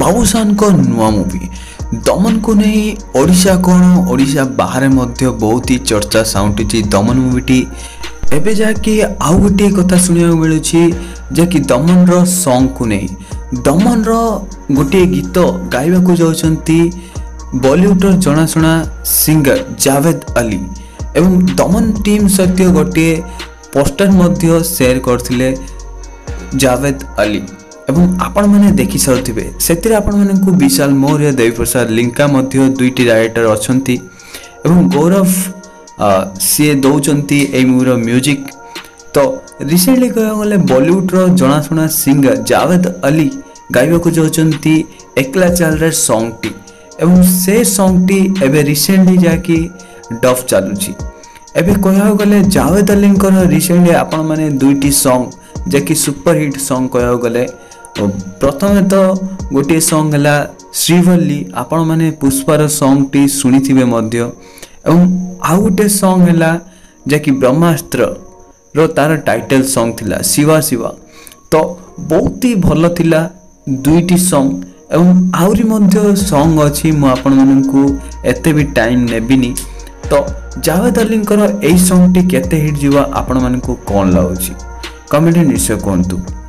बाबूशान को नुआ मूवी दमन को नहीं ओडिशा कौन ओडिशा बाहर मध्य बहुत ही चर्चा साउंटुची दमन मूवीटी एबे जाके आउ गोटे कथा सुनिया मिलूँ जि दमन रो सॉन्ग को नहीं दमन रो गोटे गीत गाइबा को जाउछंती बॉलीवुड जनाशुना सिंगर जावेद अली एवं दमन टीम सहित गोटे पोस्टर मध्य शेयर करथिले जावेद अली एवं आपण माने देखि साउथिबे सेतिरे आपण माने को विशाल मौर्य देवी प्रसाद लिंका मध्य दुईटी डायरेक्टर अछंती एवं गौरव सी दौचंती ए मूवीर म्यूजिक। तो रिसेंटली कह गले बॉलीवुड रो जनाशुना सिंगर जावेद अली गाइबा को जाउचंती एकला चल रे सॉन्ग टी एवं से सॉन्ग टी एबे रिसेंटली जाकी डफ चालुची एबे कह गले जावेद अली रिसेंटली आपण माने दुईटी सॉन्ग जेकी सुपर हिट सॉन्ग कह गले प्रथम तो गोटे सॉन्ग है श्रीवल्ली आपण माने पुष्पार सॉन्ग टी शुणी मध्य एवं आउ गोटे सॉन्ग है जैकि ब्रह्मास्त्र रो तार टाइटल सॉन्ग थिला शिवा शिवा। तो बहुत ही भल थिला दुईटी सॉन्ग एवं आउरी मध्य सॉन्ग अच्छी मु आपण माननकु एते भी टाइम नेबिनी। तो जावेद अली एई सॉन्ग टी केते हिट जीवा आपण माननकु कोन लागुची कमेंट निश्चय कहतु।